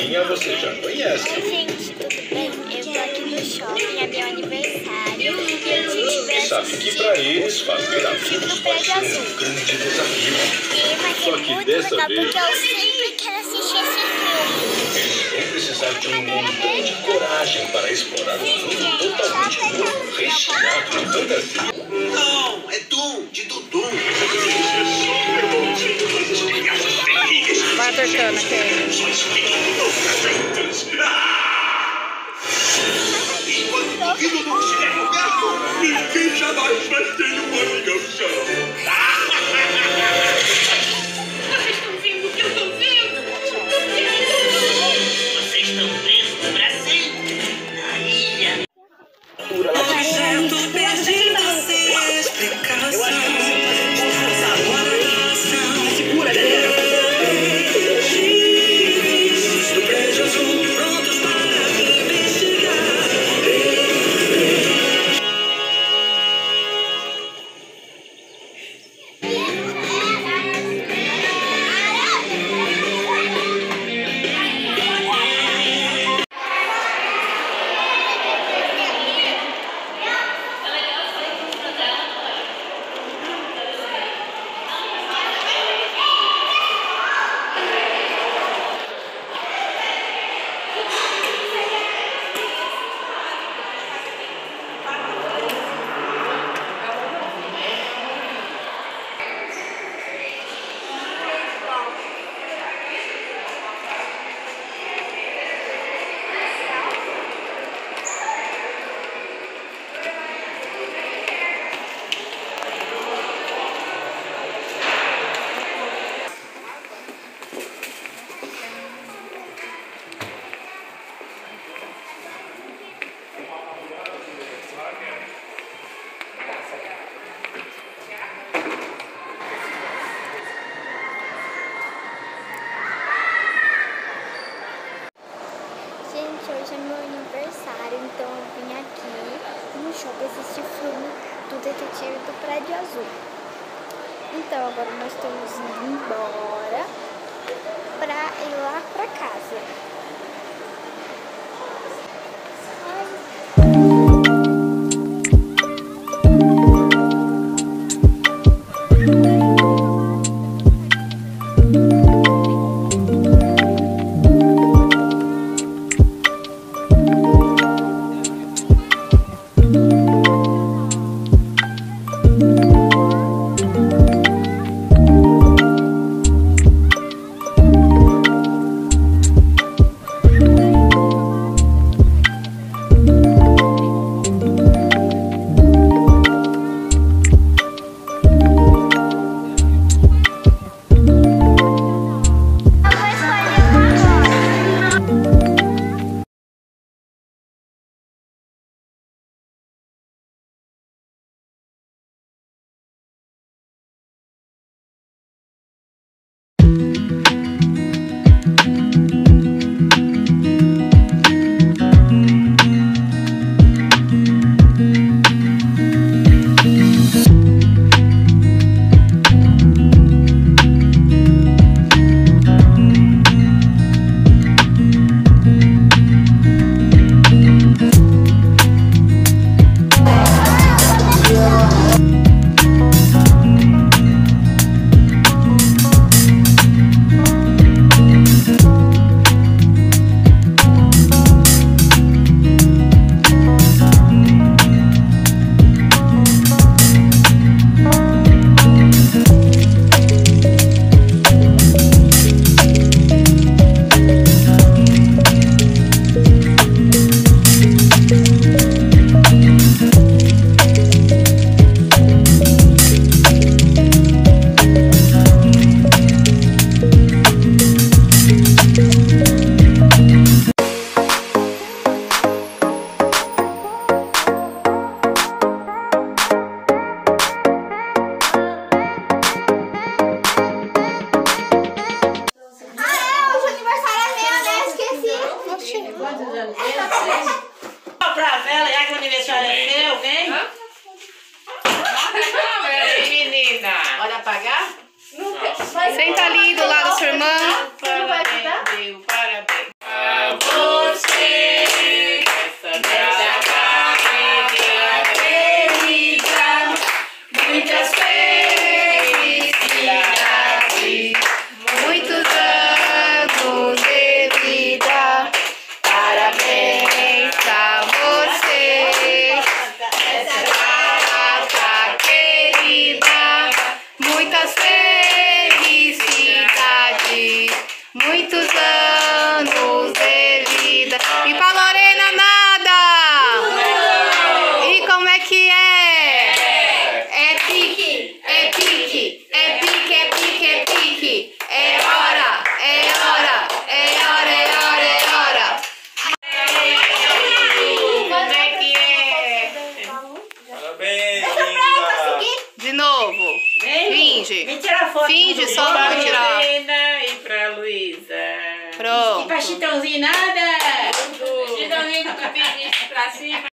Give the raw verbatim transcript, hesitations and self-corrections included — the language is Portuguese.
amiguinha você já conhece. Oi, gente, tudo bem? Eu tô aqui no shopping, é meu aniversário. E a gente vai Sabe que pra eles fazer amigos vai ser um grande desafio. E vai ser Só que muito dessa legal, vez porque eu sempre quero assistir esse filme. eles vão precisar de um montão de coragem para explorar um mundo totalmente novo, recheado de fantasia. Não, é Dum, de Dudum. Vai apertando aqui. Enquanto o duvido não estiver coberto, ninguém jamais vai ter uma ligação. Vocês estão vendo o que eu tô vendo? Vocês estão presos pra sempre na ilha. Objeto perdido sem explicação. Agora ação. Segura, do prédio azul, prontos para investigar. Gente, hoje é meu aniversário, então eu vim aqui no shopping assistir filme do Detetive do Prédio Azul. Então agora nós estamos indo embora pra ir lá pra casa. Pra vela, já que o aniversário é seu, vem. Ei, menina. Pode apagar? Senta ali do lado da sua irmã. Parabéns, Deus, parabéns. Chitãozinho nada! Chitãozinho com o pipi pra cima.